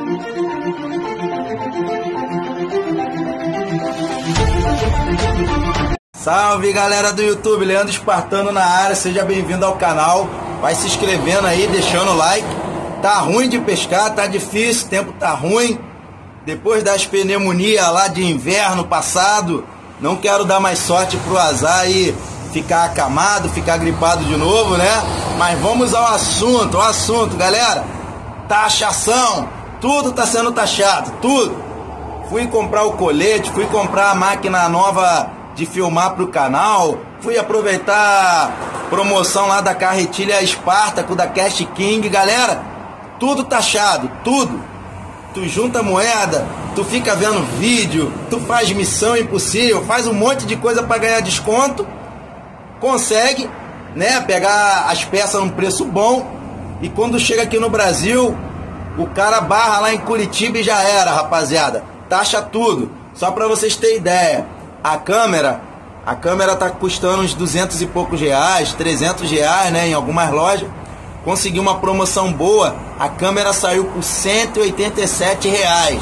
Salve galera do YouTube, Leandro Espartano na área, seja bem-vindo ao canal. Vai se inscrevendo aí, deixando o like. Tá ruim de pescar, tá difícil, o tempo tá ruim. Depois das pneumonias lá de inverno passado, não quero dar mais sorte pro azar e ficar acamado, ficar gripado de novo, né? Mas vamos ao assunto, galera. Taxação, tudo tá sendo taxado, tudo. Fui comprar o colete, fui comprar a máquina nova de filmar pro canal, fui aproveitar a promoção lá da carretilha Spartaco, da Cash King, galera, tudo taxado, tudo. Tu junta moeda, tu fica vendo vídeo, tu faz missão impossível, faz um monte de coisa para ganhar desconto, consegue, né, pegar as peças num preço bom, e quando chega aqui no Brasil, o cara barra lá em Curitiba e já era, rapaziada, taxa tudo. Só para vocês terem ideia, a câmera tá custando uns 200 e poucos reais, 300 reais, né, em algumas lojas. Consegui uma promoção boa, a câmera saiu por 187 reais.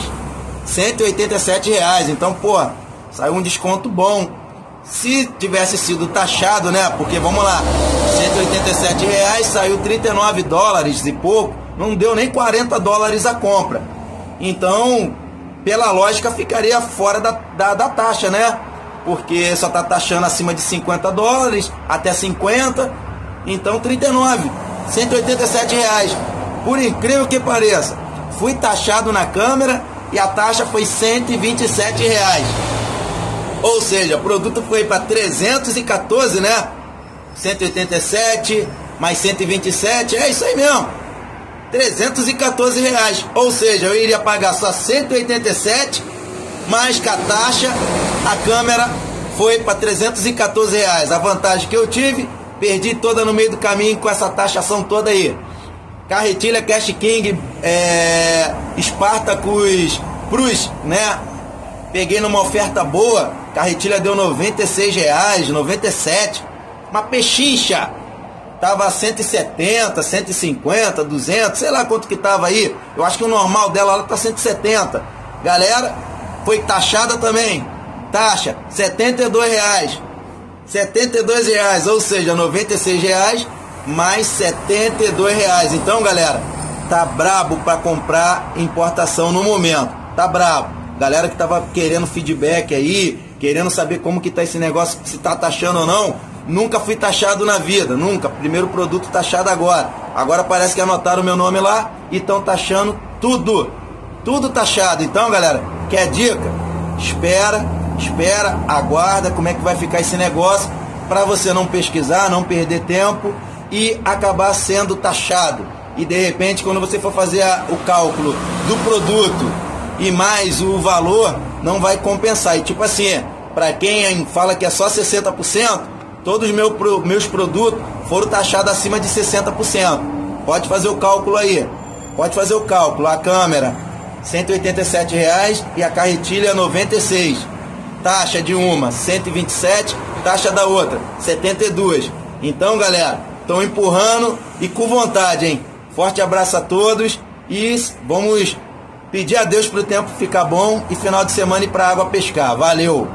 187 reais, então, pô, saiu um desconto bom. Se tivesse sido taxado, né, porque vamos lá, 187 reais, saiu 39 dólares e pouco, não deu nem 40 dólares a compra. Então, pela lógica, ficaria fora da taxa, né? Porque só tá taxando acima de 50 dólares, até 50, então 39, 187 reais. Por incrível que pareça, fui taxado na câmera e a taxa foi 127 reais. Ou seja, o produto foi para 314, né? 187 mais 127, é isso aí mesmo. 314 reais. Ou seja, eu iria pagar só 187, mais que a taxa, a câmera foi para 314 reais. A vantagem que eu tive, perdi toda no meio do caminho com essa taxação toda aí. Carretilha Cash King, Spartacus Cruz, né? Peguei numa oferta boa, carretilha deu 96 reais, 97. Uma pechincha, tava 170, 150, 200, sei lá quanto que tava aí. Eu acho que o normal dela lá tá 170. Galera, foi taxada também. Taxa, 72 reais. 72 reais, ou seja, 96 reais mais 72 reais. Então, galera, tá brabo para comprar importação no momento. Tá brabo. Galera que tava querendo feedback aí, querendo saber como que tá esse negócio, se tá taxando ou não. Nunca fui taxado na vida, nunca. Primeiro produto taxado agora. Agora parece que anotaram o meu nome lá e estão taxando tudo. Tudo taxado. Então, galera, quer dica? Espera, aguarda como é que vai ficar esse negócio para você não pesquisar, não perder tempo e acabar sendo taxado. E de repente, quando você for fazer o cálculo do produto e mais o valor, não vai compensar. E tipo assim, para quem fala que é só 60%, todos os meus produtos foram taxados acima de 60%. Pode fazer o cálculo aí. Pode fazer o cálculo. A câmera, 187 reais e a carretilha 96. Taxa de uma 127, taxa da outra 72. Então, galera, estão empurrando e com vontade, hein? Forte abraço a todos e vamos pedir a Deus para o tempo ficar bom e final de semana ir para a água pescar. Valeu!